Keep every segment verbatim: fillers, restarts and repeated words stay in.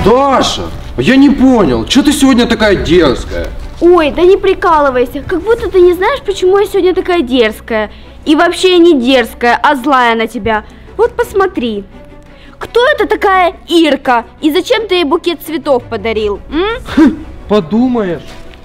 Даша, я не понял, что ты сегодня такая дерзкая? Ой, да не прикалывайся, как будто ты не знаешь, почему я сегодня такая дерзкая. И вообще я не дерзкая, а злая на тебя. Вот посмотри. Кто это такая Ирка? И зачем ты ей букет цветов подарил? М? Подумаешь.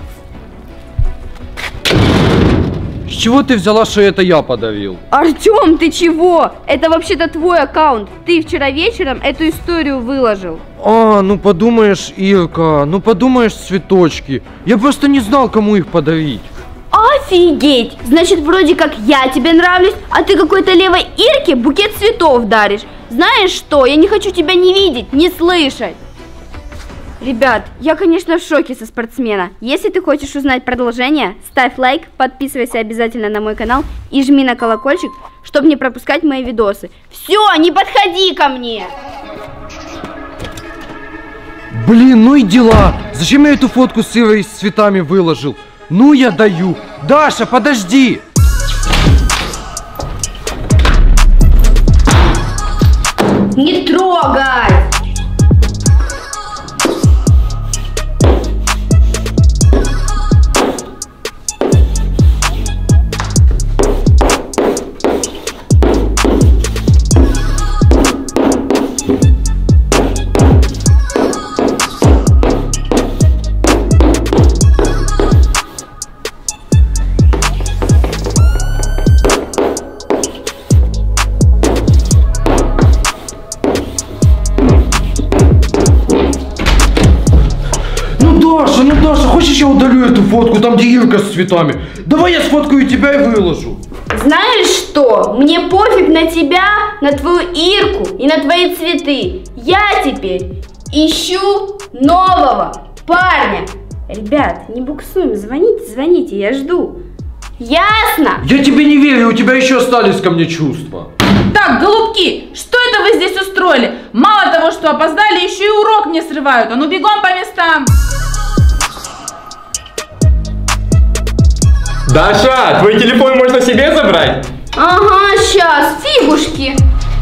С чего ты взяла, что это я подарил? Артем, ты чего? Это вообще-то твой аккаунт. Ты вчера вечером эту историю выложил. А, ну подумаешь, Ирка, ну подумаешь, цветочки. Я просто не знал, кому их подарить. Офигеть! Значит, вроде как я тебе нравлюсь, а ты какой-то левой Ирке букет цветов даришь. Знаешь что? Я не хочу тебя ни видеть, ни слышать. Ребят, я, конечно, в шоке со спортсмена. Если ты хочешь узнать продолжение, ставь лайк, подписывайся обязательно на мой канал и жми на колокольчик, чтобы не пропускать мои видосы. Все, не подходи ко мне! Блин, ну и дела. Зачем я эту фотку с Ирой с цветами выложил? Ну я даю. Даша, подожди. Не трогай! Даша, ну Даша, хочешь я удалю эту фотку, там где Ирка с цветами? Давай я сфоткаю тебя и выложу. Знаешь что? Мне пофиг на тебя, на твою Ирку и на твои цветы. Я теперь ищу нового парня. Ребят, не буксуем, звоните, звоните, я жду. Ясно? Я тебе не верю, у тебя еще остались ко мне чувства. Так, голубки, что это вы здесь устроили? Мало того, что опоздали, еще и урок мне срывают. А ну бегом по местам. Даша, твой телефон можно себе забрать? Ага, сейчас, фигушки.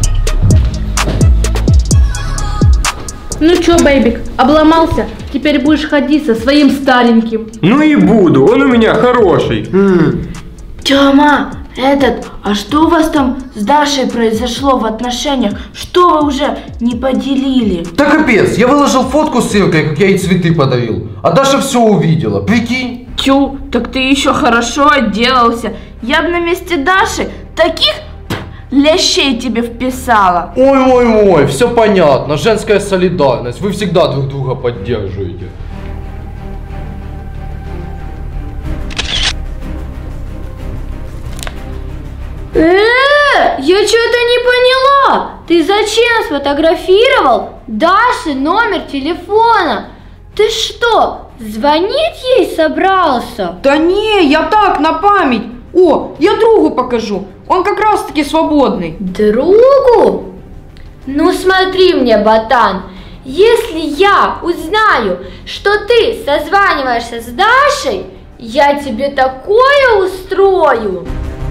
Ну чё, бэйбик, обломался? Теперь будешь ходить со своим стареньким. Ну и буду, он у меня хороший. Тёма, этот, а что у вас там с Дашей произошло в отношениях? Что вы уже не поделили? Да капец, я выложил фотку с Иркой, как я ей цветы подарил. А Даша все увидела, прикинь. Тю, так ты еще хорошо отделался. Я бы на месте Даши таких лящей тебе вписала. Ой-ой-ой, все понятно, женская солидарность, вы всегда друг друга поддерживаете. Э, я что-то не поняла. Ты зачем сфотографировал Даше номер телефона? Ты что, звонить ей собрался? Да не, я так, на память. О, я другу покажу. Он как раз таки свободный. Другу? Ну смотри мне, ботан. Если я узнаю, что ты созваниваешься с Дашей, я тебе такое устрою.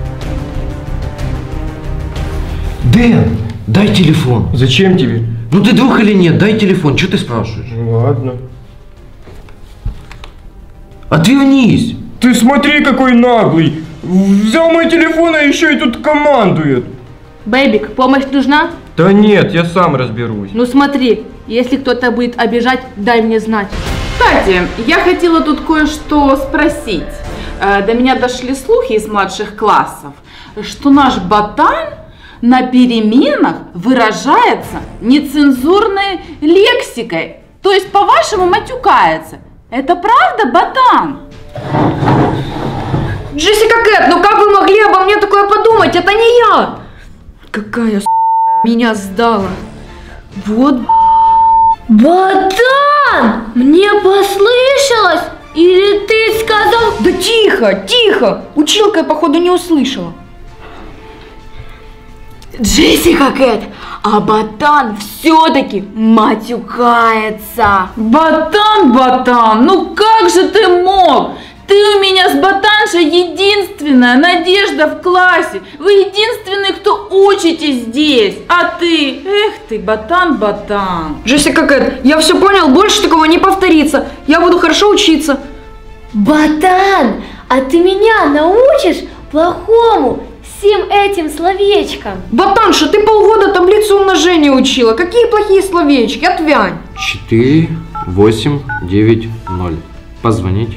Дэн, дай телефон. Зачем тебе? Ну ты друг или нет, дай телефон, что ты спрашиваешь? Ладно. Отвернись. Ты смотри, какой наглый. Взял мой телефон, а еще и тут командует. Бэйбик, помощь нужна? Да нет, я сам разберусь. Ну смотри, если кто-то будет обижать, дай мне знать. Кстати, я хотела тут кое-что спросить. Э, До меня дошли слухи из младших классов, что наш ботан на переменах выражается нецензурной лексикой. То есть, по-вашему, матюкается. Это правда, ботан? Джессика Кэт, ну как вы могли обо мне такое подумать? Это не я. Какая с*** меня сдала. Вот. Ботан! Мне послышалось? Или ты сказал... Да тихо, тихо. Училка, я, походу, не услышала. Джессика Кэт, а ботан все-таки матюкается. Ботан, ботан, ну как же ты мог? Ты у меня с ботаншей единственная надежда в классе. Вы единственный, кто учитесь здесь, а ты, эх ты, ботан-ботан. Джессика Кэт, я все понял, больше такого не повторится. Я буду хорошо учиться. Ботан, а ты меня научишь плохому всем этим словечкам? Ботанша, ты полгода таблицу умножения учила. Какие плохие словечки? Отвянь. четыре, восемь, девять, ноль. Позвонить.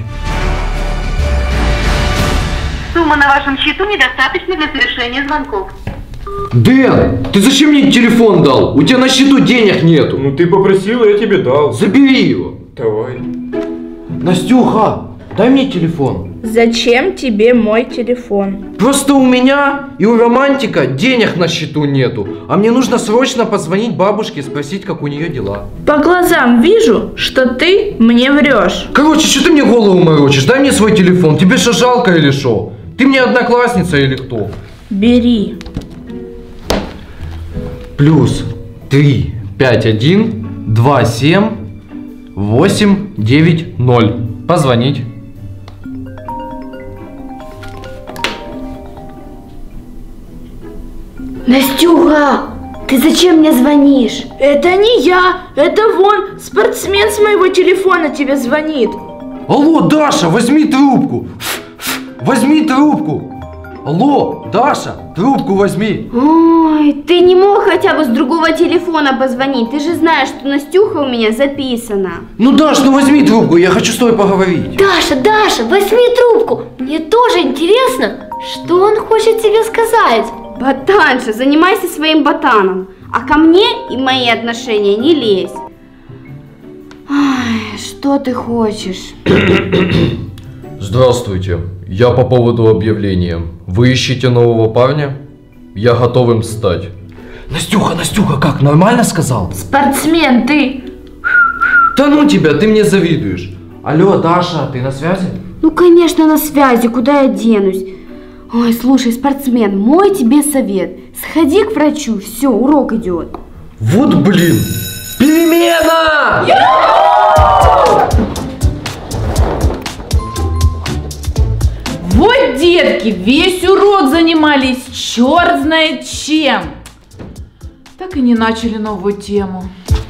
Сумма на вашем счету недостаточна для совершения звонков. Дэн, ты зачем мне телефон дал? У тебя на счету денег нету. Ну ты попросила, я тебе дал. Забери его. Давай. Настюха, дай мне телефон. Зачем тебе мой телефон? Просто у меня и у романтика денег на счету нету. А мне нужно срочно позвонить бабушке, спросить, как у нее дела. По глазам вижу, что ты мне врешь. Короче, что ты мне голову морочишь? Дай мне свой телефон. Тебе что, жалко или что? Ты мне одноклассница или кто? Бери. Плюс три, пять, один, два, семь, восемь, девять, ноль. Позвонить. Настюха, ты зачем мне звонишь? Это не я, это вон спортсмен с моего телефона тебе звонит. Алло, Даша, возьми трубку. Возьми трубку. Алло, Даша, трубку возьми. Ой, ты не мог хотя бы с другого телефона позвонить? Ты же знаешь, что Настюха у меня записана. Ну, Даш, ну возьми трубку, я хочу с тобой поговорить. Даша, Даша, возьми трубку. Мне тоже интересно, что он хочет тебе сказать. Ботанша, занимайся своим ботаном. А ко мне и мои отношения не лезь. Ай, что ты хочешь? Здравствуйте, я по поводу объявления. Вы ищете нового парня? Я готов им стать. Настюха, Настюха, как, нормально сказал? Спортсмен ты. Да ну тебя, ты мне завидуешь. Алло, Даша, ты на связи? Ну, конечно, на связи, куда я денусь? Ой, слушай, спортсмен, мой тебе совет. Сходи к врачу, все, урок идет. Вот блин, перемена! Вот, детки, весь урок занимались черт знает чем. Так и не начали новую тему.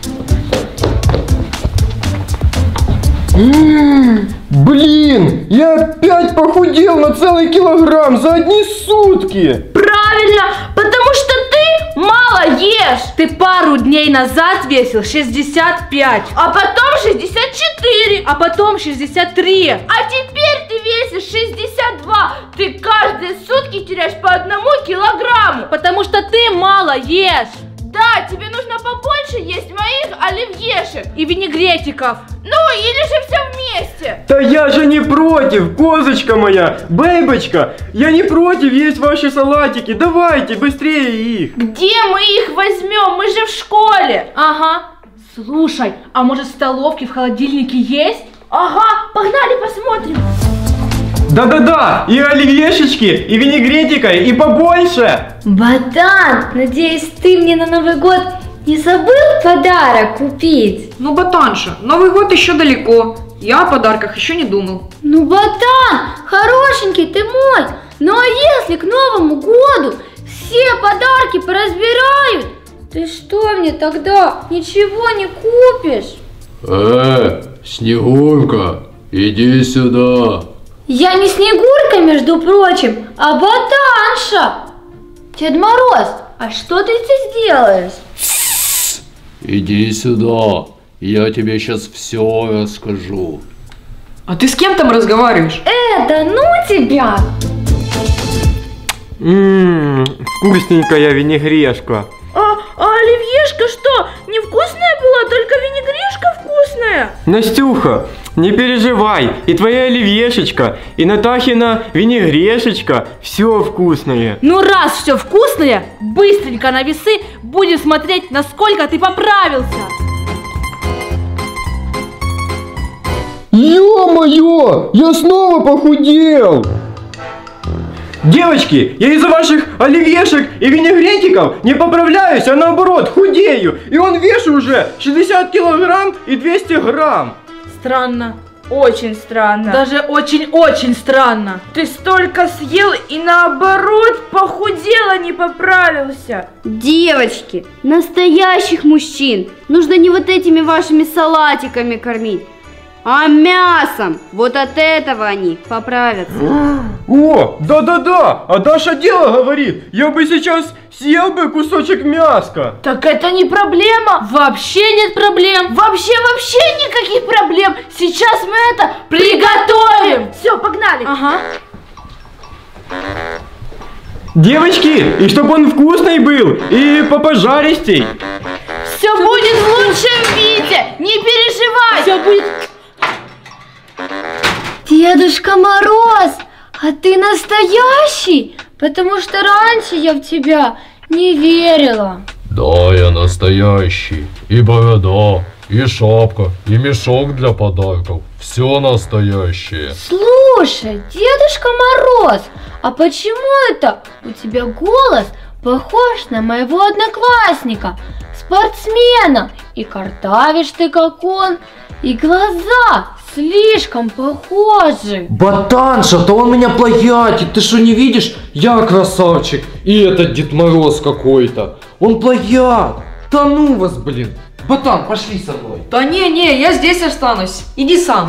Блин, я опять похудел на целый килограмм за одни сутки. Правильно, потому что ты мало ешь. Ты пару дней назад весил шестьдесят пять, А потом шестьдесят четыре. а потом шестьдесят три. А теперь ты весишь шестьдесят два. Ты каждые сутки теряешь по одному килограмму. Потому что ты мало ешь. Да, тебе нужно побольше есть моих оливьешек. И винегретиков. Ну, или же все вместе. Да я же не против, козочка моя, бейбочка. Я не против есть ваши салатики. Давайте, быстрее их. Где мы их возьмем? Мы же в школе. Ага. Слушай, а может в столовке, в холодильнике есть? Ага, погнали посмотрим. Да-да-да, и оливьешечки, и винегретика, и побольше. Ботан, надеюсь, ты мне на Новый год не забыл подарок купить? Ну, Ботанша, Новый год еще далеко. Я о подарках еще не думал. Ну, Ботан, хорошенький ты мой. Ну, а если к Новому году все подарки поразбирают, ты что мне тогда ничего не купишь? Э, Снегурка, иди сюда. Я не Снегурка, между прочим, а Ботанша. Дед Мороз, а что ты здесь делаешь? Иди сюда, я тебе сейчас все расскажу. А ты с кем там разговариваешь? Э, да ну тебя! Ммм, вкусненькая винегрешка. А, а оливьешка что, невкусная была? Только винегрешка вкусная? Настюха, не переживай, и твоя оливьешечка, и Натахина винегрешечка, все вкусное. Ну раз все вкусное, быстренько на весы будем смотреть, насколько ты поправился. Ё-моё, я снова похудел! Девочки, я из-за ваших оливьешек и винегретиков не поправляюсь, а наоборот худею. И он вешу уже шестьдесят килограмм и двести грамм. Странно. очень странно. Даже очень-очень странно. Ты столько съел и наоборот похудел, а не поправился. Девочки, настоящих мужчин нужно не вот этими вашими салатиками кормить, а мясом. Вот от этого они поправятся. О, да-да-да, а Даша дело говорит. Я бы сейчас съел бы кусочек мяска. Так это не проблема. Вообще нет проблем. Вообще-вообще никаких проблем. Сейчас мы это приготовим. Все, погнали. Ага. Девочки, и чтобы он вкусный был, и попожаристей. Все будет в лучшем виде. Не переживай. Все будет... Дедушка Мороз, а ты настоящий? Потому что раньше я в тебя не верила. Да, я настоящий. И борода, и шапка, и мешок для подарков. Все настоящее. Слушай, Дедушка Мороз, а почему это у тебя голос похож на моего одноклассника, спортсмена? И картавишь ты как он, и глаза слишком похожи. Ботанша, да он меня плагиатит, ты что не видишь? Я красавчик, и этот Дед Мороз какой-то. Он плагиат. Да ну вас, блин. Ботан, пошли со мной. Да не-не, я здесь останусь. Иди сам.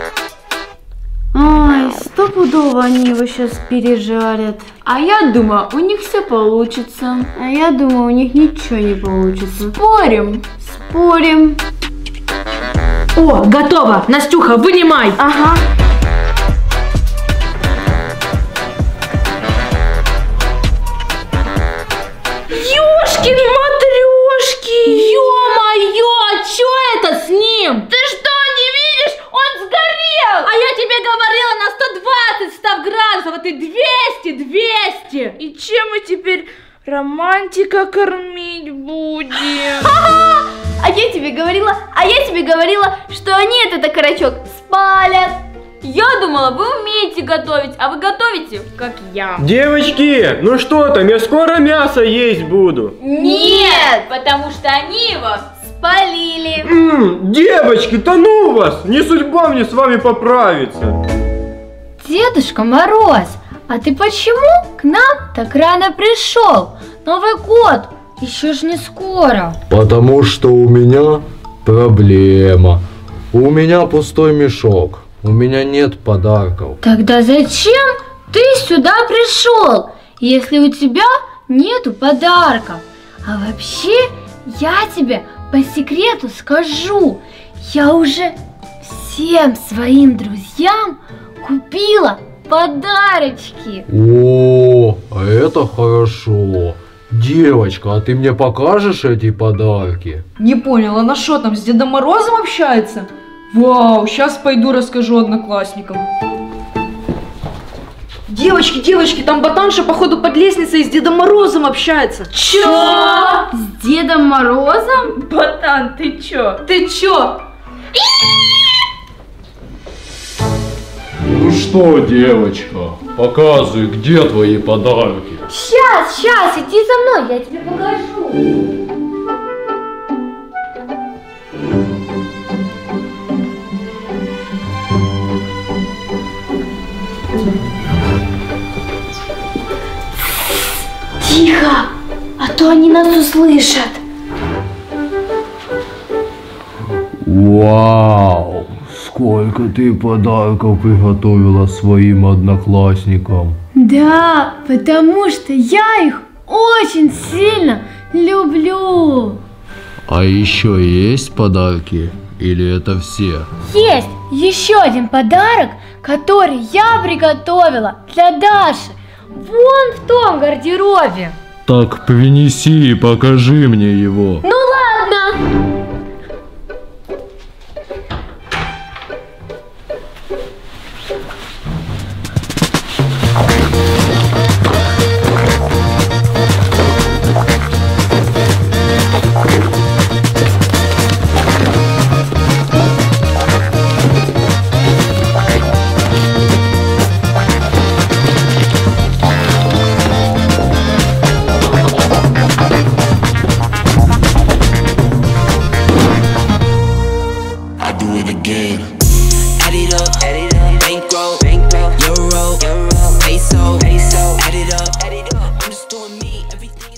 Ай, стопудово они его сейчас пережарят. А я думаю, у них все получится. А я думаю, у них ничего не получится. Спорим. Спорим. О, готово. Настюха, вынимай. Ага. Ёшкин матрешки. Ё-моё, чё это с ним? Ты что, не видишь? Он сгорел. А я тебе говорила на сто двадцать ставь градусов, а ты двести, двести. И чем мы теперь романтика кормить будем? А я тебе говорила, а я тебе говорила, что они этот окорочок спалят. Я думала, вы умеете готовить, а вы готовите, как я. Девочки, ну что там, я скоро мясо есть буду. Нет, потому что они его спалили. М-м, девочки, да ну вас, не судьба мне с вами поправиться. Дедушка Мороз, а ты почему к нам так рано пришел? Новый год еще ж не скоро. Потому что у меня проблема. У меня пустой мешок. У меня нет подарков. Тогда зачем ты сюда пришел, если у тебя нету подарков? А вообще, я тебе по секрету скажу, я уже всем своим друзьям купила подарочки. О, это хорошо. Девочка, а ты мне покажешь эти подарки? Не понял, она что там, с Дедом Морозом общается? Вау, сейчас пойду расскажу одноклассникам. Девочки, девочки, там ботанша, походу, под лестницей с Дедом Морозом общается. Чё? С Дедом Морозом? Ботан, ты чё? Ты чё? Ну что, девочка, показывай, где твои подарки. Сейчас, сейчас, иди за мной, я тебе покажу. Тихо, а то они нас услышат. Вау, сколько ты подарков приготовила своим одноклассникам. Да, потому что я их очень сильно люблю. А еще есть подарки? Или это все? Есть еще один подарок, который я приготовила для Даши. Вон в том гардеробе. Так принеси и покажи мне его. Ну ладно. everything